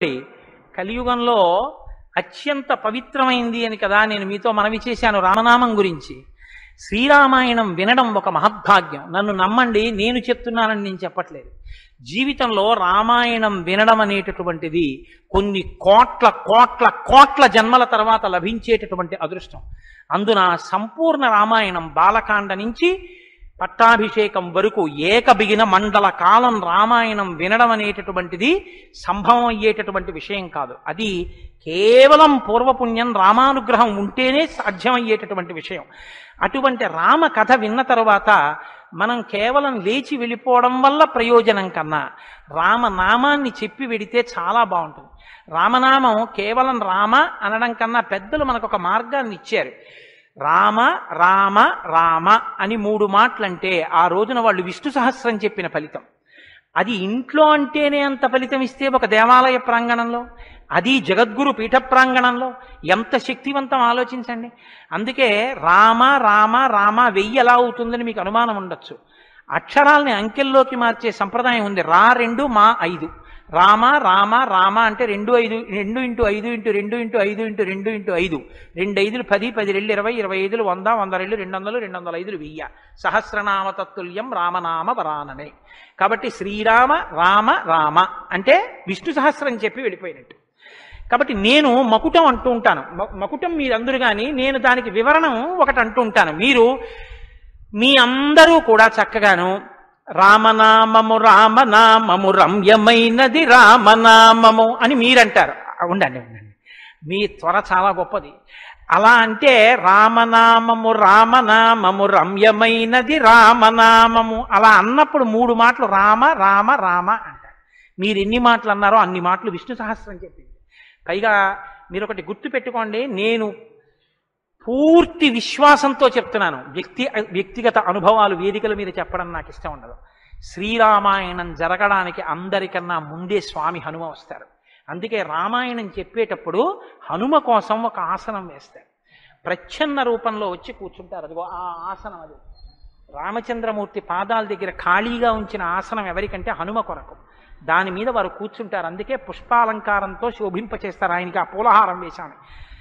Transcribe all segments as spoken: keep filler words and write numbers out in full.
కలియుగంలో అత్యంత పవిత్రమైంది అని కదా నేను మీతో మనవి చేశాను రామనామం గురించి. శ్రీరామాయణం వినడం ఒక మహద్భాగ్యం. నన్ను నమ్మండి, నేను చెప్తున్నానని నేను చెప్పట్లేదు. జీవితంలో రామాయణం వినడం అనేటటువంటిది కొన్ని కోట్ల కోట్ల కోట్ల జన్మల తర్వాత లభించేటటువంటి అదృష్టం. అందున సంపూర్ణ రామాయణం బాలకాండ నుంచి పట్టాభిషేకం వరకు ఏకబిగిన మండల కాలం రామాయణం వినడం అనేటటువంటిది సంభవం అయ్యేటటువంటి విషయం కాదు. అది కేవలం పూర్వపుణ్యం రామానుగ్రహం ఉంటేనే సాధ్యమయ్యేటటువంటి విషయం. అటువంటి రామ కథ విన్న తరువాత మనం కేవలం లేచి వెళ్ళిపోవడం వల్ల ప్రయోజనం కన్నా రామనామాన్ని చెప్పి వెడితే చాలా బాగుంటుంది. రామనామం కేవలం రామ అనడం కన్నా పెద్దలు మనకు ఒక మార్గాన్ని ఇచ్చారు. రామ రామ రామ అని మూడు మాటలంటే ఆ రోజున వాళ్ళు విష్ణు సహస్రం చెప్పిన ఫలితం. అది ఇంట్లో అంటేనే అంత ఫలితం ఇస్తే ఒక దేవాలయ ప్రాంగణంలో, అది జగద్గురు పీఠ ప్రాంగణంలో ఎంత శక్తివంతం ఆలోచించండి. అందుకే రామ రామ రామ వెయ్యి ఎలా అవుతుందని మీకు అనుమానం ఉండొచ్చు. అక్షరాల్ని అంకెల్లోకి మార్చే సంప్రదాయం ఉంది. రా రెండు మా ఐదు, రామ రామ రామ అంటే రెండు ఐదు రెండు ఇంటూ ఐదు ఇంటూ రెండు ఇంటూ ఐదు ఇంటూ రెండు ఇంటూ ఐదు, రెండు ఐదులు పది, పది రెండు ఇరవై, ఇరవై ఐదులు వంద, వంద రెండు రెండు వందలు, రెండు వందల ఐదులు వెయ్య. సహస్రనామ తత్తుల్యం రామనామ వరాననే. కాబట్టి శ్రీరామ రామ రామ అంటే విష్ణు సహస్రం చెప్పి వెళ్ళిపోయినట్టు. కాబట్టి నేను మకుటం అంటూ ఉంటాను. మకుటం మీరందరూ కానీ నేను దానికి వివరణం ఒకటి అంటూ ఉంటాను. మీరు మీ అందరూ కూడా చక్కగాను రామనామము రామనామము రమ్యమైనది రామనామము అని మీరంటారు. ఉండండి ఉండండి, మీ త్వర చాలా గొప్పది. అలా అంటే రామనామము రామనామము రమ్యమైనది రామనామము అలా అన్నప్పుడు మూడు మాటలు రామ రామ రామ అంటారు. మీరు ఎన్ని మాటలు అన్నారో అన్ని మాటలు విష్ణు సహస్రం చెప్పింది. పైగా మీరు ఒకటి గుర్తు పెట్టుకోండి, నేను పూర్తి విశ్వాసంతో చెప్తున్నాను. వ్యక్తి వ్యక్తిగత అనుభవాలు వేదికల మీద చెప్పడం నాకు ఇష్టం ఉండదు. శ్రీరామాయణం జరగడానికి అందరికన్నా ముందే స్వామి హనుమ వస్తారు. అందుకే రామాయణం చెప్పేటప్పుడు హనుమ కోసం ఒక ఆసనం వేస్తారు. ప్రచ్ఛన్న రూపంలో వచ్చి కూర్చుంటారు. అదిగో ఆ ఆసనం, అది రామచంద్రమూర్తి పాదాల దగ్గర ఖాళీగా ఉంచిన ఆసనం ఎవరికంటే హనుమ కొరకు. దాని మీద వారు కూర్చుంటారు. అందుకే పుష్పాలంకారంతో శోభింపచేస్తారు. ఆయనకి ఆ పూలహారం వేశాను.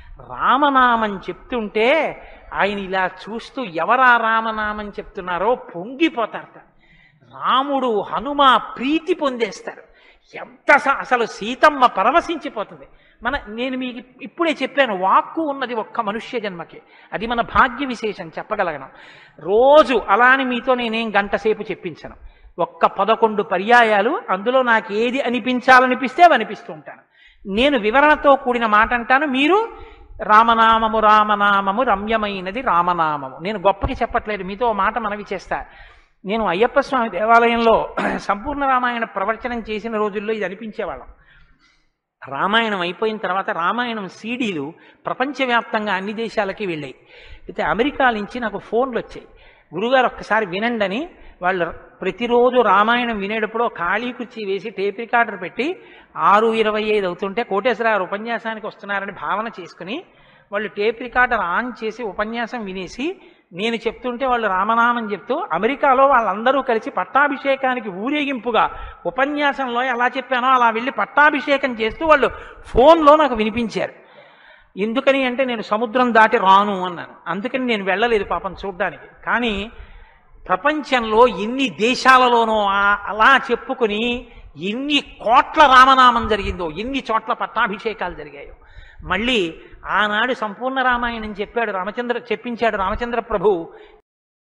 రామనామం చెప్తుంటే ఆయన ఇలా చూస్తూ ఎవరా రామనామం చెప్తున్నారో పొంగిపోతారట. రాముడు హనుమ ప్రీతి పొందేస్తారు. ఎంత అసలు సీతమ్మ పరవశించిపోతుంది. మన నేను మీకు ఇప్పుడే చెప్పాను, వాక్కు ఉన్నది ఒక్క మనుష్య జన్మకి. అది మన భాగ్య విశేషం చెప్పగలగడం. రోజు అలాని మీతో నేనేం గంట సేపు చెప్పించను. ఒక్క పదకొండు పర్యాయాలు అందులో నాకు ఏది అనిపించాలనిపిస్తే అవి అనిపిస్తూ ఉంటాను. నేను వివరణతో కూడిన మాట అంటాను, మీరు రామనామము రామనామము రమ్యమైనది రామనామము. నేను గొప్పకి చెప్పట్లేదు, మీతో మాట మనవి చేస్తా. నేను అయ్యప్ప స్వామి దేవాలయంలో సంపూర్ణ రామాయణ ప్రవచనం చేసిన రోజుల్లో ఇది అనిపించేవాళ్ళం. రామాయణం అయిపోయిన తర్వాత రామాయణం సీడీలు ప్రపంచవ్యాప్తంగా అన్ని దేశాలకి వెళ్ళాయి. అయితే అమెరికా నుంచి నాకు ఫోన్లు వచ్చాయి, గురుగారు ఒక్కసారి వినండి అని. వాళ్ళు ప్రతిరోజు రామాయణం వినేటప్పుడు ఖాళీ కుర్చీ వేసి టేప్ రికార్డర్ పెట్టి ఆరు ఇరవై ఐదు అవుతుంటే కోటేశ్వర గారు ఉపన్యాసానికి వస్తున్నారని భావన చేసుకుని వాళ్ళు టేప్ రికార్డర్ ఆన్ చేసి ఉపన్యాసం వినేసి నేను చెప్తుంటే వాళ్ళు రామనామం చెప్తూ అమెరికాలో వాళ్ళందరూ కలిసి పట్టాభిషేకానికి ఊరేగింపుగా ఉపన్యాసంలో ఎలా చెప్పానో అలా వెళ్ళి పట్టాభిషేకం చేస్తూ వాళ్ళు ఫోన్లో నాకు వినిపించారు. ఎందుకని అంటే నేను సముద్రం దాటి రాను అన్నాను. అందుకని నేను వెళ్ళలేదు పాపం చూడ్డానికి. కానీ ప్రపంచంలో ఎన్ని దేశాలలోనో అలా చెప్పుకుని ఎన్ని కోట్ల రామనామం జరిగిందో, ఎన్ని చోట్ల పట్టాభిషేకాలు జరిగాయో. మళ్ళీ ఆనాడు సంపూర్ణ రామాయణం చెప్పాడు రామచంద్ర చెప్పించాడు రామచంద్ర ప్రభు.